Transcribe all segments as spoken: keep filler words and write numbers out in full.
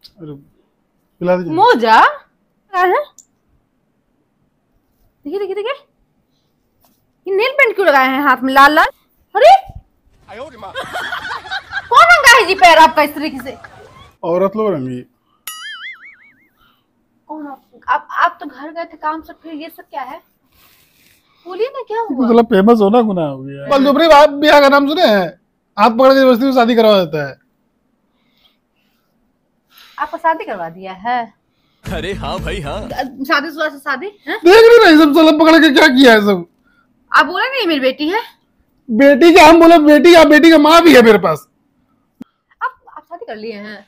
अरे पिला दीजिए। मोजा क्या है? देखिए देखिए देखिए, ये नेल पेंट क्यों लगाए हैं हाथ में लाल लाल? अरे कौन रंगा है जी पैर आपका इस तरीके से? औरत लोग रंगी। कौन आप? आप आप तो घर गए थे काम से, फिर ये सब क्या है? बोलिए ना क्या हुआ? मतलब फेमस होना गुनाह हो गया। बलजुबरी आप ब्याह का नाम सुने हैं? हाथ पकड़ के जबरदस्ती में शादी करवा देता है। आपको शादी करवा दिया है? अरे हाँ भाई हाँ। शादी शुदा से शादी है? देख रहे नहीं सब सलब पकड़ के क्या किया है सब। आप बोले नहीं मेरी बेटी है? बेटी का हम बोले बेटी का, बेटी का माँ भी है मेरे पास। आप आप शादी कर लिए हैं?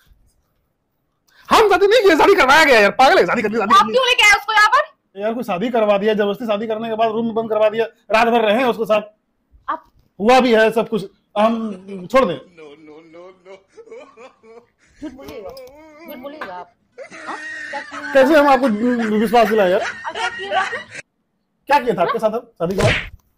हम शादी नहीं किए, शादी करवाया गया यार। पागल है, शादी कर ली। शादी आप क्यों लेके आए उसको यहाँ पर? यार कोई शादी करवा दिया जबरदस्ती, शादी करने के बाद रूम में बंद करवा दिया, रात भर रहे हैं उसके साथ। आप हुआ भी है सब कुछ, हम छोड़ दें? झूठ बोलिएगा, झूठ बोलिएगा आप। हाँ? क्या किया? कैसे हम आपको विश्वास दिलाए यार? आप क्या किया आपने? क्या किया था आपके साथ हम शादी के बाद?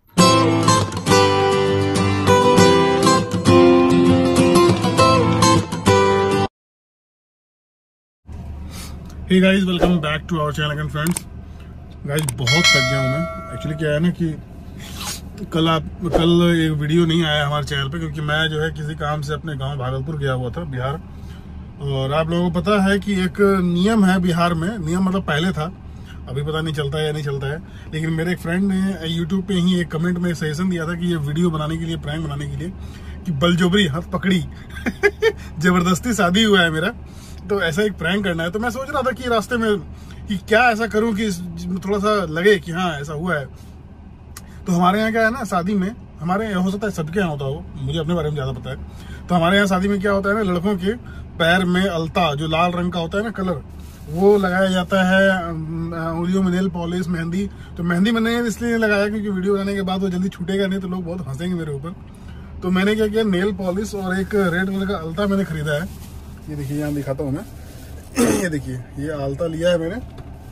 Hey guys, welcome back to our channel again friends. Guys बहुत थक गया हूँ मैं। एक्चुअली क्या है ना कि कल आप कल एक वीडियो नहीं आया हमारे चैनल पे, क्योंकि मैं जो है किसी काम से अपने गांव भागलपुर गया हुआ था, बिहार। और आप लोगों को पता है कि एक नियम है बिहार में, नियम मतलब पहले था, अभी पता नहीं चलता है या नहीं चलता है, लेकिन मेरे एक फ्रेंड ने यूट्यूब पे ही एक कमेंट में सजेशन दिया था कि ये वीडियो बनाने के लिए, प्रैंक बनाने के लिए, कि बलजोबरी हाथ पकड़ी जबरदस्ती शादी हुआ है मेरा, तो ऐसा एक प्रैंक करना है। तो मैं सोच रहा था कि रास्ते में कि क्या ऐसा करूं कि थोड़ा सा लगे कि हाँ ऐसा हुआ है। तो हमारे यहाँ क्या है ना, शादी में, हमारे यहाँ हो सकता है सबके यहाँ होता हो, मुझे अपने बारे में ज्यादा पता है। तो हमारे यहाँ शादी में क्या होता है ना, लड़कों के पैर में अलता, जो लाल रंग का होता है ना कलर, वो लगाया जाता है। उंगलियों में नेल पॉलिश, मेहंदी। तो मेहंदी मैंने इसलिए नहीं लगाया क्योंकि वीडियो बनाने के बाद वो जल्दी छूटेगा नहीं, तो लोग बहुत हंसेंगे मेरे ऊपर। तो मैंने क्या किया, नेल पॉलिश और एक रेड कलर का अलता मैंने खरीदा है। ये देखिए, यहाँ दिखाता हूँ मैं। ये देखिए, ये आलता लिया है मैंने,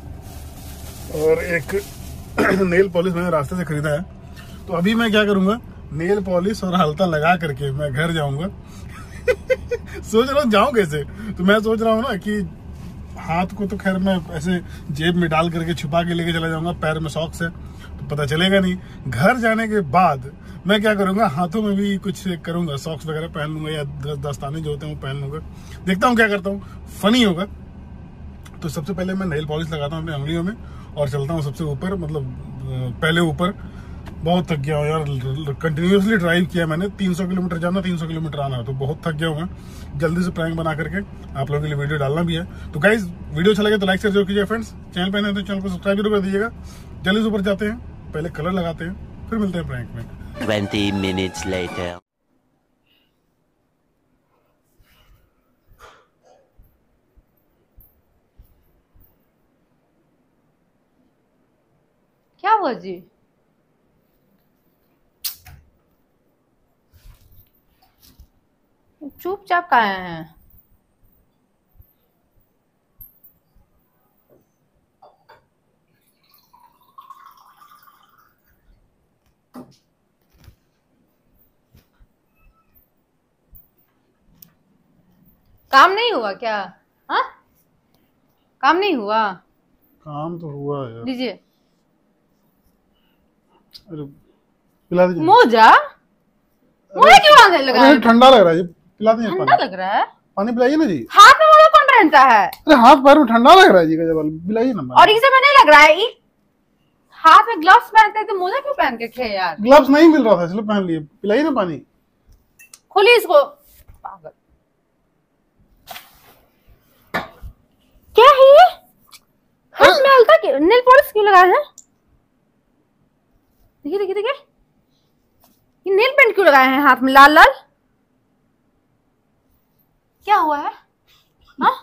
और एक नेल पॉलिश मैंने रास्ते से खरीदा है। तो अभी मैं क्या करूंगा, नेल पॉलिश और आलता लगा करके मैं घर जाऊंगा। सोच रहा हूँ जाऊं कैसे। तो मैं सोच रहा हूँ ना कि हाथ को तो खैर मैं ऐसे जेब में डाल करके छुपा के लेके चला जाऊंगा, पैर में सॉक्स है तो पता चलेगा नहीं। घर जाने के बाद मैं क्या करूंगा, हाथों में भी कुछ करूंगा, सॉक्स वगैरह पहन लूंगा, या दस्ताने जो होते हैं वो पहन लूंगा। देखता हूँ क्या करता हूँ, फनी होगा। तो सबसे पहले मैं नेल पॉलिश लगाता हूँ अपने उंगलियों में और चलता हूँ सबसे ऊपर, मतलब पहले ऊपर। बहुत थक गया हूँ यार, कंटिन्यूसली ड्राइव किया मैंने, तीन सौ किलोमीटर जाना, तीन सौ किलोमीटर आना, तो बहुत थक गया हूँ मैं। जल्दी से प्रैंक बना करके आप लोगों के लिए वीडियो डालना भी है। तो गाइज वीडियो अच्छा लगे तो लाइक शेयर जरूर कीजिए फ्रेंड्स। चैनल पे नए तो चैनल को सब्सक्राइब जरूर कर दीजिएगा। जल्दी से ऊपर जाते हैं, पहले कलर लगाते हैं, फिर मिलते हैं प्रैंक में। Twenty minutes later. क्या हुआ जी? चुपचाप कहाँ हैं? काम नहीं हुआ क्या? हाँ, काम नहीं हुआ? काम तो हुआ यार। लीजिए। अरे पिला दीजिए। मोजा मोजा क्यों आने लगा? अरे ठंडा लग रहा है जी, पिला दीजिए। ठंडा लग रहा है? पानी पिलाइए ना जी। हाथ में मोजा कौन पहनता है? अरे हाथ पैर में ठंडा लग रहा है जी, गजब, पिलाइए ना। और इसे में नहीं लग रहा है? ई? हाथ में ग्लव्स पहनते हैं तो मोजा क्यों पहन के खे यार? ग्लव्स नहीं मिल रहा था इसलिए पहन लिए। पिलाइए ना पानी। खोलिए इसको। पागल क्या है ये? हाथ में हल्का क्यों, नेल पॉलिश क्यों लगाया है? देखिए देखिए देखिए, ये नेल पेंट क्यों लगाए हैं हाथ में लाल लाल? क्या हुआ है? हाँ?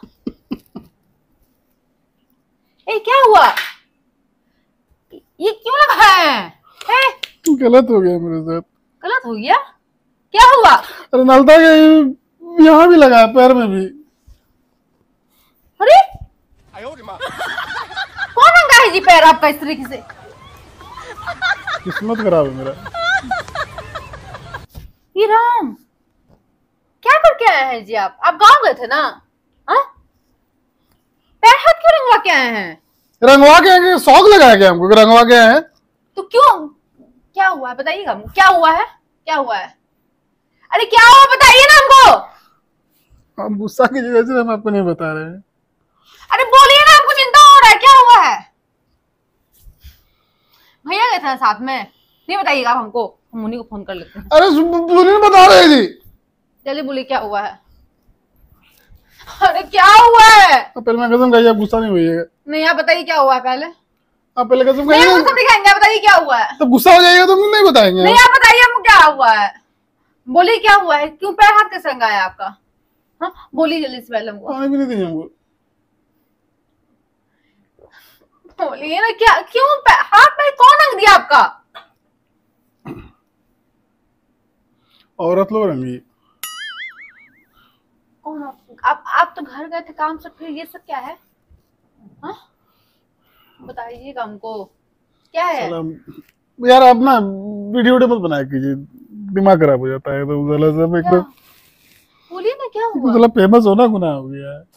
ए क्या हुआ? ये क्यों लगाए हैं? ए, गलत हो गया मेरे साथ। गलत हो गया? क्या हुआ? अरे नलता के यहाँ भी लगा, पैर में भी। अरे कौन रंगा है जी पैर आपका इस तरीके से? किस्मत खराब है मेरा। ये राम, क्या करके आए हैं जी आप? आप गाँव गए थे ना? हाँ? पैर हाथ क्यों रंगवा के आए हैं? रंगवा के आए, शौक लगाया क्या हमको कि रंगवा के आए हैं? तो क्यों, क्या हुआ है बताइएगा, क्या हुआ है, क्या हुआ है? अरे क्या हुआ बताइए ना हमको। हम गुस्सा की वजह से हम आपको नहीं बता रहे हैं। अरे बोलिए ना, हमको चिंता हो रहा है, क्या हुआ है? भैया गए थे साथ में, नहीं बताइएगा हमको, हम उन्हीं को फोन कर लेते हैं। अरे सुनिए बता रहे थी। चलिए बोलिए क्या हुआ है। अरे क्या हुआ है? तो पहले मैं कसम खाइए, आप गुस्सा नहीं होइएगा। नहीं आप बताइए क्या हुआ है पहले। आप पहले कसम नहीं खाइए। हम सब दिखाएंगे, आप बताइए क्या हुआ है। तो गुस्सा हो जाएगा तो हम नहीं बताएंगे। नहीं आप बताइए हमको क्या हुआ है, बोलिए क्या हुआ है, क्यों पैर हाथ कैसे रंगा है आपका? हाँ बोलिए जल्दी से पहले हमको, पानी भी नहीं देंगे हमको। बोलिए ना क्या, क्यों हाथ में कौन रंग दिया आपका? औरत लोग रंगी। कौन आप, आप आप तो घर गए थे काम से, फिर ये सब क्या है? हाँ बताइएगा हमको क्या है। यार आप ना वीडियो वीडियो मत बनाया कीजिए, दिमाग खराब हो जाता है। तो जला सब एकदम, बोलिए ना क्या हुआ। तो फेमस होना गुनाह हो गया है।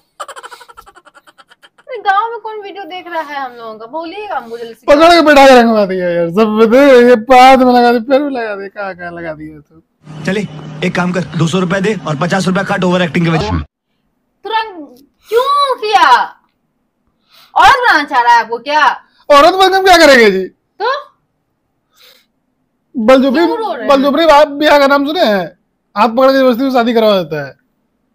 गांव में कौन वीडियो देख रहा है हम लोगों का, बोलिएगा हमको जल्दी से। पकड़ के बैठा के रंगवा दिया यार सब, ये पाद में लगा दी, पैर में लगा दी, कहाँ कहाँ लगा दिया सब। चले एक काम कर, दो सौ रुपए दे और पचास रुपए काट ओवर एक्टिंग के वजह। तुरंत क्यों किया? औरत बनाना चाह रहा है आपको क्या? औरत बनकर क्या करेंगे जी? तो बलजुबरी, क्यों रो रहे हैं? बलजुबरी ब्याह का नाम सुने हैं? हाथ पकड़ के जबरदस्ती शादी करवा देता है।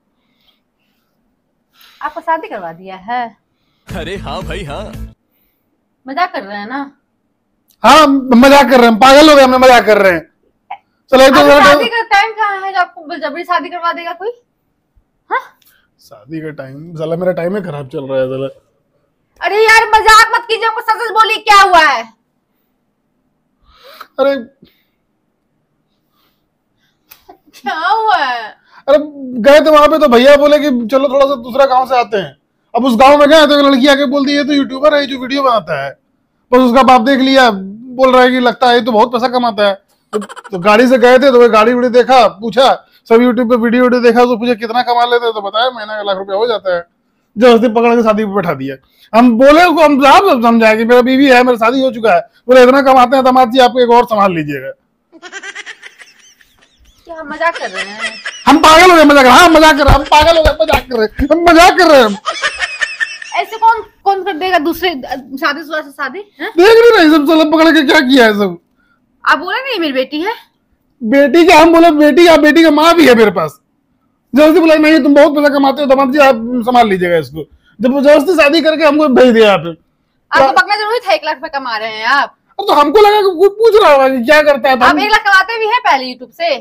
आपको शादी करवा दिया है? अरे हाँ भाई हाँ। मजाक कर रहे हैं ना? हाँ मजाक कर रहे हैं, पागल हो गए, हमने मजाक कर रहे हैं। चलो एक तो शादी का टाइम कहाँ है जो आपको बलजबरी शादी करवा देगा कोई? हाँ शादी का टाइम, साला मेरा टाइम ही खराब चल रहा है साला। अरे यार मजाक मत कीजिए, हमको सच सच बोलिए क्या हुआ है। अरे क्या हुआ है? अरे गए थे वहां पे तो भैया बोले कि चलो थोड़ा सा दूसरा गांव से आते हैं। अब उस गांव में गए तो एक लड़की आके बोलती है ये तो यूट्यूबर है जो वीडियो बनाता है। बस उसका बाप देख लिया, बोल रहा है कि लगता है ये तो बहुत पैसा कमाता है। तो, तो गाड़ी से गए थे तो वो गाड़ी वीडियो देखा, पूछा सब यूट्यूब पे वीडियो वीडियो देखा, तो पूछे कितना कमा लेते हैं, तो बताया महीना का लाख रुपया हो जाता है। जबरदस्ती पकड़ के शादी पे बैठा दिया। हम बोले उसको, हम साहब समझाए कि मेरा बीवी है, मेरा शादी हो चुका है। बोले इतना कमाते हैं दामाद जी, आपको एक और संभाल लीजिएगा। क्या मजाक कर रहे हैं? हम पागल हो गए, मजाक हाँ मजाक कर रहे हैं, हम पागल हो गए, मजाक कर रहे हैं, हम मजाक कर रहे हैं। ऐसे कौन कौन कर देगा दूसरे शादीशुदा से शादी? देख नहीं रहे सब साला पकड़ के क्या किया है सब। आप बोले नहीं मेरी बेटी है? बेटी क्या, हम बोले बेटी, आप बेटी का माँ भी है मेरे पास। जबरदस्ती बोला नहीं तुम बहुत पैसा कमाते हो दामाद जी, आप संभाल लीजिएगा इसको। जब जबरदस्ती शादी करके हमको भेज दिया आप। आपको पकड़ा जरूरी था, एक लाख रुपए कमा रहे हैं आप। तो हमको लगा कि कोई पूछ रहा होगा कि क्या करता है। आप एक लाख कमाते भी है पहले यूट्यूब से।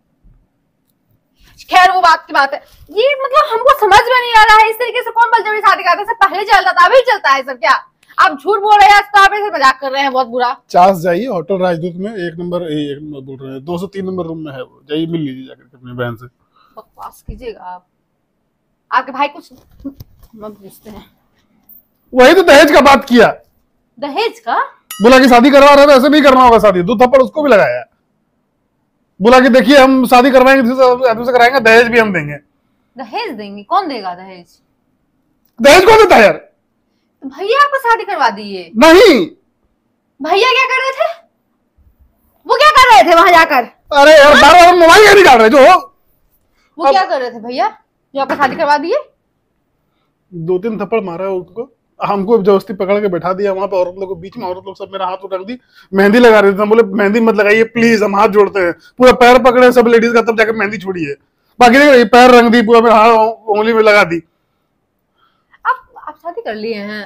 खैर वो बात की बात है, ये मतलब हमको समझ में नहीं आ रहा है इस तरीके से कौन बलजबरी शादी करता है। पहले चलता था, अभी चलता है सर क्या? आप झूठ बोल रहे हैं, तो आप ऐसे मजाक कर रहे हैं, बहुत बुरा। चास जाइए होटल राजदूत में, एक नंबर एक नंबर बोल रहे हैं, दो सौ तीन नंबर रूम में है वो, जाइए मिल लीजिए जाकर अपनी बहन से। बकवास कीजिएगा आप, आपके भाई कुछ मत पूछते हैं। वही तो दहेज का बात किया, दहेज का बोला कि शादी करवा रहे थे, ऐसे नहीं करना होगा शादी। दो थप्पड़ उसको भी लगाया, बोला कि देखिए हम शादी करवाएंगे, दूसरे से कराएंगे, दहेज भी हम देंगे। दहेज देंगे? कौन देगा दहेज? दहेज कौन देता है यार? भैया आपको शादी करवा दिए? नहीं। भैया क्या कर रहे थे? वो क्या कर रहे थे वहां जाकर? अरे यार बार बार मोबाइल क्या निकाल रहे जो? वो अब... क्या कर रहे थे भैया जो आपको शादी करवा दिए? दो तीन थप्पड़ मारा है उसको, हमको जबरदस्ती पकड़ के बैठा दिया वहां पे। औरत लोग बीच में, औरत लोग सब मेरा हाथ रख दी, मेहंदी लगा रहे थे। बोले मेहंदी मत लगाइए प्लीज, हम हाथ जोड़ते हैं। पूरा पैर पकड़े सब लेडीज का, तब जाकर मेहंदी छोड़ी है। बाकी नहीं, पैर रंग दी, पूरा मेरा हाथ उंगली में लगा दी। आप आप शादी कर लिए हैं?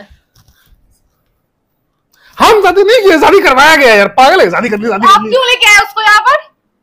हम शादी नहीं किए, शादी करवाया गया यार, पागल है, शादी कर ली, शादी आप कर ली। क्यों लेके आए उसको यहाँ पर?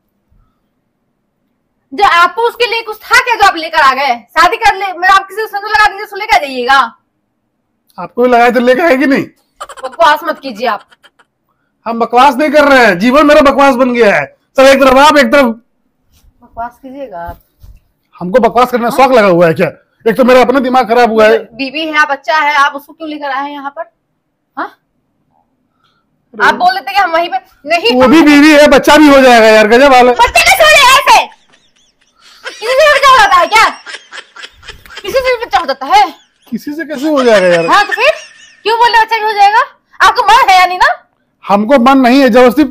जो आपको उसके लिए कुछ था क्या जो आप लेकर आ गए? शादी कर ले, मैं आप किसी को संग लगा दीजिए, लेकर आ जाइएगा। आपको भी लगाए तो लेकर आएगी नहीं? बकवास मत कीजिए आप। हम बकवास नहीं कर रहे हैं, जीवन मेरा बकवास बन गया है। सब एक तरफ आप, एक तरफ बकवास कीजिएगा आप। हमको बकवास करने का शौक लगा हुआ है क्या? एक तो मेरा अपना दिमाग खराब हुआ है। बीवी है, बच्चा है, आप उसको क्यों लेकर आए हैं यहाँ पर? हाँ आप बोल लेते कि हम वहीं पे नहीं। वो भी बीवी है, बच्चा भी हो जाएगा यार, गजब हाल है। बच्चे कैसे हो जाएगा ऐसे? किसी से भी बच्चा हो जाता है क्या? किसी से भी बच्चा हो देता है। किसी से कैसे हो जाएगा यार? हाँ तो फिर क्यों बोल रहे बच्चा भी हो जाएगा? आपको मन है या नहीं ना? हमको मन नहीं है, जबरदस्ती।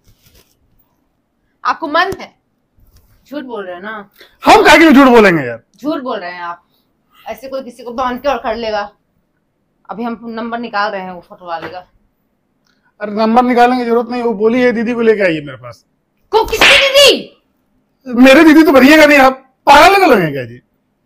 आपको मन है, झूठ बोल रहे हैं ना? हम काहे के लिए झूठ बोलेंगे यार? झूठ बोल रहे हैं आप। ऐसे कोई किसी को बांध के और कर लेगा। अभी हम नंबर निकाल रहे हैं वो फोटो वाले का। अरे नंबर निकालने की जरूरत नहीं, वो बोली है दीदी को लेके आइए मेरे पास। को किसकी दीदी? मेरे दीदी तो भरिएगा नहीं, आप पागल लगे लगेगा जी।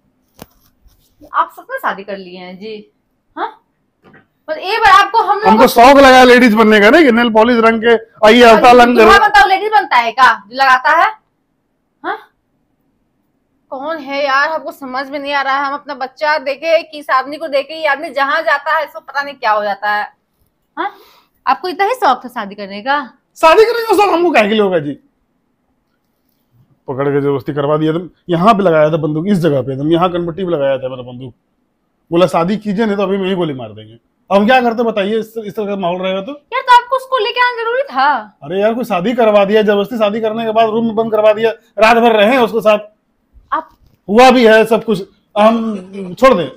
आप सबने शादी कर लिए हैं जी? हाँ, पर एक बार आपको हम लोग हमको शौक लगा लेडीज बनने का ना, कि नेल पॉलिश रंग के आइए अवतार लंग दूल्हा बनता है, लेडीज बनता है का जो लगाता है? हाँ, कौन है यार? हमको समझ में नहीं आ रहा है। हम अपना बच्चा देखे कि इस आदमी को देखे, ये आदमी जहां जाता है इसको पता नहीं क्या हो जाता है। हाँ, आपको इतना ही शौक था शादी करने का? शादी करने का शौक हमको काहे के लिए होगा जी? पकड़ के जबरदस्ती करवा दिया। तुम यहाँ पे लगाया था बंदूक, इस जगह पे तुम यहाँ कनपट्टी पे लगाया था मेरा बंदूक। बोला शादी कीजिए नहीं तो अभी मैं ही गोली मार देंगे। अब हम क्या करते बताइए? इस, इस तरह का माहौल रहेगा तो? यार तो आपको उसको लेके आना जरूरी था। अरे यार कोई शादी करवा दिया जबरदस्ती, शादी करने के बाद रूम में बंद करवा दिया, रात भर रहे उसके साथ। आप हुआ भी है सब कुछ, हम छोड़ दें?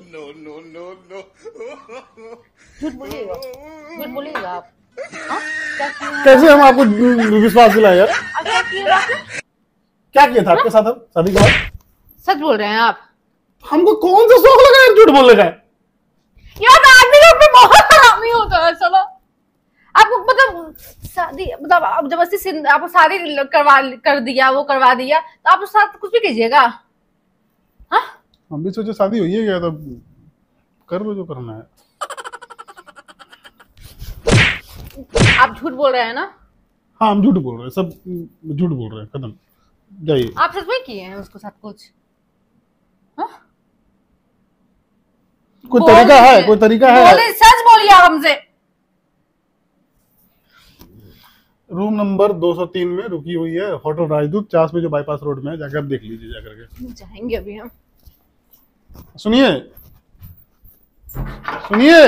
झूठ बोलिएगा, झूठ बोलिएगा आप। हाँ? क्या किया है? कैसे हम आपको विश्वास दिलाए यार? आप क्या किया आपने? क्या किया था आपके साथ अब शादी के बाद? सच बोल रहे हैं आप? हमको कौन सा शौक लगा यार झूठ बोलने का? यार आदमी लोग भी बहुत हरामी होता है। चलो आपको मतलब शादी मतलब आप जबरदस्ती से आपको शादी करवा कर दिया, वो करवा दिया तो आप उसके साथ कुछ भी कीजिएगा? हाँ, हम भी सोचे शादी हुई है क्या, तब कर लो जो करना है। आप झूठ बोल रहे हैं ना? हाँ हम झूठ बोल रहे हैं, सब झूठ बोल रहे हैं, खत्म। जाइए। आप सच में किए हैं उसके साथ कुछ? हाँ? कोई तरीका है? कोई तरीका है? बोले, सच बोलिए आप हमसे। रूम नंबर दो सौ तीन में रुकी हुई है होटल राजदूत, चास में जो बाईपास रोड में है, जाकर आप देख लीजिए जाकर के। जाएंगे अभी हम। सुनिए सुनिए,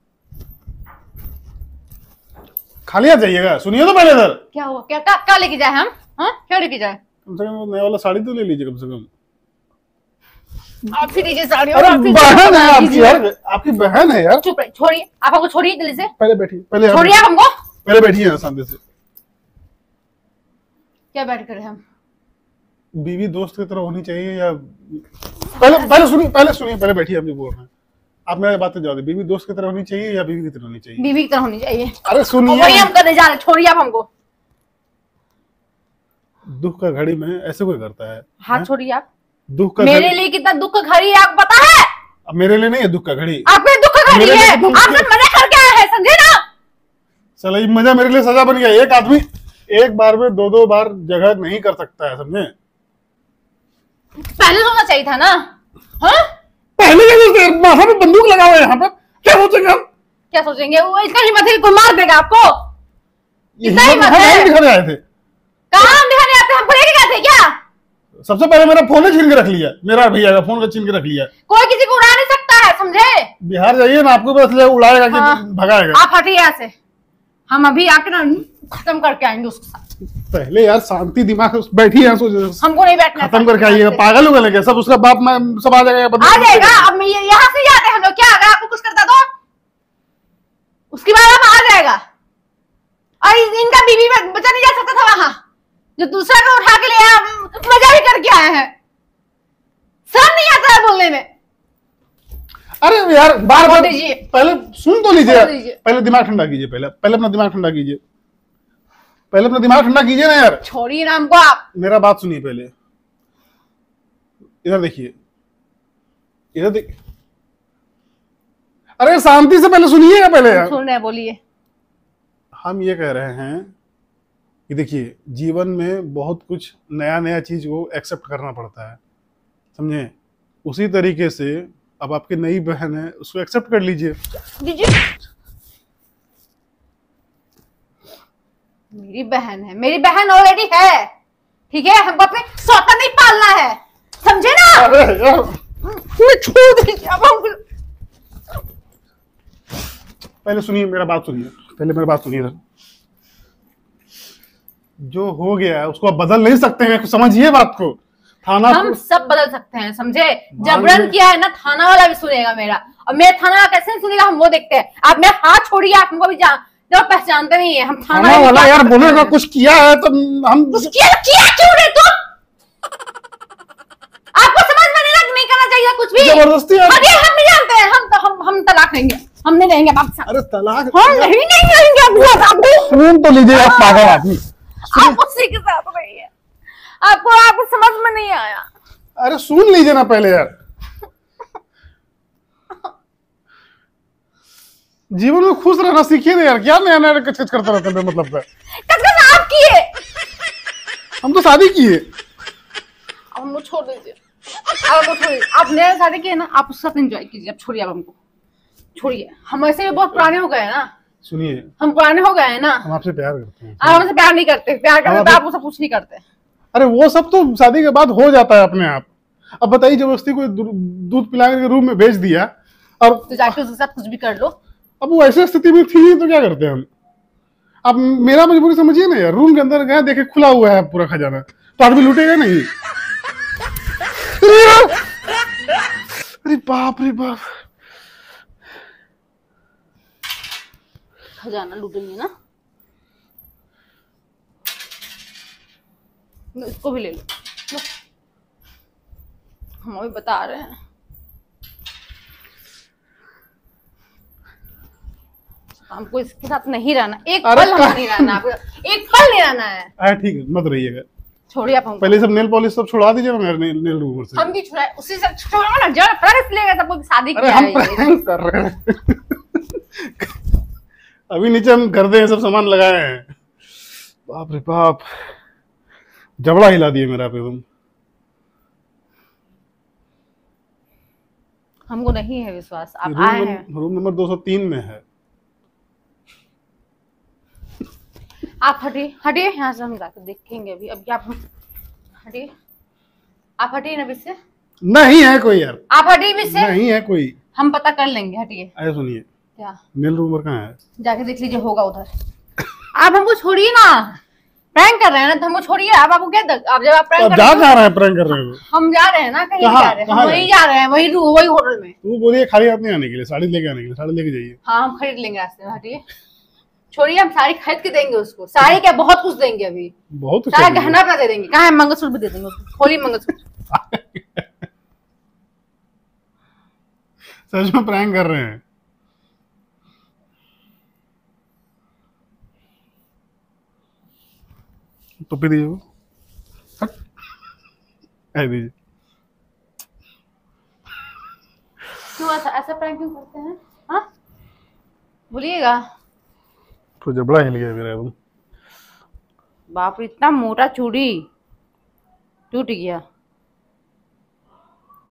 खाली आ जाइएगा, सुनिए तो पहले इधर। क्या हुआ? क्या क्या, क्या लेके जाए हम? हाँ, क्या लेके जाए? कम से कम नया वाला साड़ी तो ले लीजिए कम से कम। आप फिर लीजिए साड़ी। अरे बहन है आपकी यार, आपकी बहन है यार। चुप रहिए, छोड़िए आप हमको, छोड़िए जल्दी से। पहले बैठिए, पहले आप- छोड़िए आप हमको। पहले बैठिए यहाँ शांति से। क्या बैठ कर हम? बीवी दोस्त की तरह होनी चाहिए या पहले पहले सुनिए पहले सुनिए पहले बैठिए, आप जो बोल रहे हैं आप मेरी बातें जवाब दीजिए। बीवी दोस्त की तरह होनी चाहिए या बीवी की तरह होनी चाहिए? बीवी की तरह होनी चाहिए। अरे सुनिए, वही हम करने जा रहे हैं, छोड़िए आप हमको। दुख का घड़ी में ऐसे कोई करता है? हाथ छोड़िए आप। दुख का मेरे घड़ी- लिए कितना दुख का घड़ी है आपको पता है? अब मेरे लिए नहीं है दुख का घड़ी, आपके दुख का घड़ी मेरे है। लिए तो- आप सब मजा करके आए हैं, समझे ना? चलो ये मजा मेरे लिए सजा बन गया। एक आदमी एक बार में दो दो बार जगह नहीं कर सकता है, समझे? पहले सोचना चाहिए था ना। हाँ, पहले क्या सोचते हैं? माथा में बंदूक लगा हुआ है यहाँ पर, क्या सोचेंगे हम? क्या सोचेंगे? वो इसका हिम्मत है कि कोई मार देगा आपको? ये इतना हिम्मत हिम्मत हम है? नहीं दिखाने आए थे। कहाँ हम दिखाने आते हैं? हमको लेके गए थे क्या? सबसे पहले मेरा फोन ही छीन के रख लिया, मेरा भैया का फोन का छीन के रख लिया। कोई किसी को उड़ा नहीं सकता है, समझे? बिहार जाइए ना, आपको पता चलेगा उड़ाएगा कि हाँ। भगाएगा। आप हटिए यहाँ से, हम अभी आके ना खत्म करके आएंगे उसके साथ। पहले यार शांति दिमाग से बैठिए यहाँ, सोच हमको नहीं बैठना है खत्म करके साथ आइएगा। में। पागल हो गए क्या सब? उसका बाप मैं सब आ जाएगा, बंदूक आ लेके। जाएगा। अब मैं ये- यहाँ से जाते हैं हम लोग। क्या अगर आपको कुछ करता तो उसके बाद अब आ जाएगा। और इन- इनका बीवी में बचा नहीं जा सकता था वहां, जो दूसरा को उठा के ले आया, मजा भी करके आए हैं। शर्म नहीं आता है बोलने में। अरे यार बार बोल बार दीजिए। पहले सुन तो लीजिए, बोल दीजिए। पहले दिमाग ठंडा कीजिए, पहले पहले अपना दिमाग ठंडा कीजिए, पहले अपना दिमाग ठंडा कीजिए ना यार। छोड़िए ना हमको आप। मेरा बात सुनिए पहले, इधर देखिए, इधर देखिए। अरे शांति से पहले सुनिएगा पहले यार। सुन रहे हैं, बोलिए। हम ये कह रहे हैं कि देखिए जीवन में बहुत कुछ नया नया चीज को एक्सेप्ट करना पड़ता है, समझे? उसी तरीके से अब आपकी नई बहन है, उसको एक्सेप्ट कर लीजिए। दीजिए। मेरी बहन है, मेरी बहन ऑलरेडी है, ठीक है? हमको अपने सौता नहीं पालना है, समझे ना? अरे यार मैं छोड़ दीजिए अब हमको। पहले सुनिए, मेरा बात सुनिए, पहले मेरी बात सुनिए। जो हो गया है उसको आप बदल नहीं सकते हैं, समझिए बात को। थाना हम सब बदल सकते हैं, समझे? जबरन किया है ना, थाना वाला भी सुनेगा मेरा, और मेरा थाना कैसे सुनेगा हम वो देखते हैं। आप मेरा हाथ छोड़िए, आप हमको भी जान जब पहचानते नहीं है, हम थाना वाला यार बोलेगा कुछ किया है तो हम कुछ किया किया क्यों रे तुम? आपको समझ में नहीं नहीं करना चाहिए कुछ भी जबरदस्ती। अरे हम नहीं जानते हैं, हम तो हम हम तलाक लेंगे, हम नहीं लेंगे आपके साथ। अरे तलाक हम नहीं नहीं लेंगे आपके साथ। आपको सुन तो लीजिए आप पागल आदमी, आप उसी के साथ रहिए, आपको आपको समझ में नहीं आया। अरे सुन लीजिए ना पहले यार, जीवन में खुश रहना सीखिए ना यार, क्या नया नया कच कच करते रहते हैं मतलब का। कच आप किए, हम तो शादी किए। अब हमको छोड़ दीजिए, अब हमको छोड़िए। आप नया शादी किए ना, आप उसके साथ एंजॉय कीजिए, अब छोड़िए, अब हमको छोड़िए। हम ऐसे भी बहुत पुराने हो गए हैं ना, सुनिए हम पुराने हो गए हैं ना। हम आपसे प्यार करते हैं। आप हमसे प्यार नहीं करते, प्यार करते तो आप उससे कुछ नहीं करते। अरे वो सब तो शादी के बाद हो जाता है अपने आप। अब बताइए जबरदस्ती कोई दूध पिला के रूम में भेज दिया और तो जाके उसके साथ कुछ भी कर लो। अब वो ऐसी स्थिति में थी तो क्या करते हैं हम। अब मेरा मजबूरी समझिए ना यार, रूम के अंदर गए देखे खुला हुआ है पूरा खजाना, तो आदमी लूटेगा नहीं। अरे बाप रे बाप, खजाना लूटेंगे ना, इसको भी ले लो, लो। हम अभी बता रहे हैं, हमको इसके साथ नहीं रहना, एक अरे पल हमको नहीं रहना, आपको एक पल नहीं रहना है। अरे ठीक है मत रहिएगा, छोड़िए आप हमको। पहले सब नेल पॉलिश सब छुड़ा दीजिए मेरे नेल, नेल रूमर से। हम भी छुड़ाए, उसी से छुड़ाओ ना, जड़ प्रैंक लेगा सब कुछ शादी अरे किया हम है ये। प्रैंक कर रहे हैं। अभी नीचे हम कर दे सब सामान लगाए हैं। बाप रे बाप, जबड़ा हिला दिए मेरा पे तुम। हमको नहीं है विश्वास, आप रूम आए नंबर- हैं। रूम नंबर दो सौ तीन में है। आप हटिए, हटिए यहाँ से, हम जाकर देखेंगे अभी। अभी आप हटिए, आप हटिए ना बीच से, नहीं है कोई यार, आप हटिए बीच से, नहीं है कोई। हम पता कर लेंगे, हटिए। अरे सुनिए, क्या? नेल रूमर कहाँ है? जाके देख लीजिए, होगा उधर। आप हमको छोड़िए ना, प्रैंक कर रहे हैं ना, तो हमको छोड़िए। आप आपको क्या दक, आप जब आप प्रैंक अब कर जा रहे कहाँ रहे हैं प्रैंक कर रहे हो? हम जा रहे हैं ना, कहीं कहाँ? जा रहे हैं, कहाँ हम वहीं जा रहे हैं, वही रू- वही होटल में। तू बोलिए खाली हाथ नहीं आने के लिए, साड़ी लेके आने के लिए, साड़ी लेके जाइए। हाँ हम खरीद लेंगे रास्ते में, हटिए। छोड़िए, हम साड़ी खरीद के देंगे उसको, साड़ी क्या बहुत कुछ देंगे अभी, बहुत सारा अच्छा गहना अपना दे देंगे। कहाँ है? मंगलसूत्र भी दे देंगे उसको, खोलिए मंगलसूत्र। सच में प्रैंक कर रहे हैं। टोपी दीजिए वो, ऐ दीजिए। क्यों ऐसा ऐसा प्रैंक क्यों करते हैं? हाँ बोलिएगा। तो जबड़ा हिल गया मेरा एकदम। बाप रे, इतना मोटा चूड़ी टूट गया।